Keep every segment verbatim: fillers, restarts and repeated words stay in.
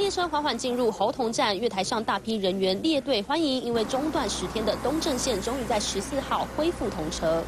列车缓缓进入猴硐站，月台上大批人员列队欢迎，因为中断十天的东正线终于在十四号恢复通车。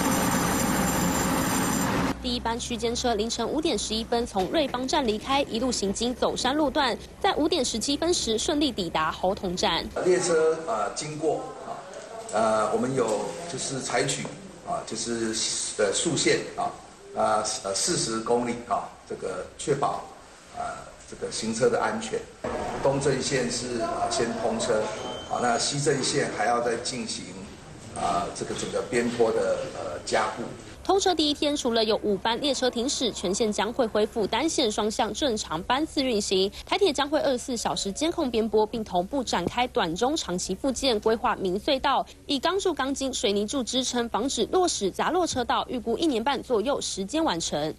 第一班区间车凌晨五点十一分从瑞芳站离开，一路行经走山路段，在五点十七分时顺利抵达猴硐站。 列车呃经过啊，呃我们有就是采取啊就是呃速限啊啊呃四十公里啊，这个确保呃这个行车的安全。东正线是啊先通车，啊那西正线还要再进行啊这个整个边坡的呃加固。 通车第一天，除了有五班列车停驶，全线将会恢复单线双向正常班次运行。台铁将会二十四小时监控边坡，并同步展开短中长期复建，规划明隧道，以钢柱、钢筋、水泥柱支撑，防止落石砸落车道。预估一年半左右时间完成。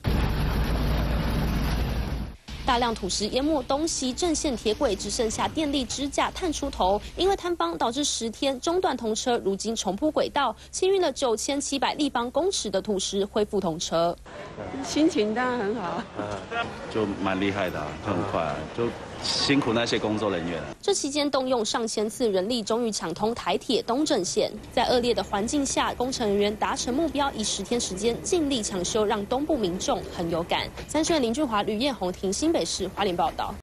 大量土石淹没东西正线铁轨，只剩下电力支架探出头。因为坍方导致十天中断通车，如今重铺轨道，清运了九千七百立方公尺的土石，恢复通车。 心情当然很好， 呃，就蛮厉害的、啊，就很快、啊，就辛苦那些工作人员。 这期间动用上千次人力，终于抢通台铁东正线。在恶劣的环境下，工程人员达成目标，以十天时间尽力抢修，让东部民众很有感。三十岁林俊华、吕彦宏庭新北市花莲报道。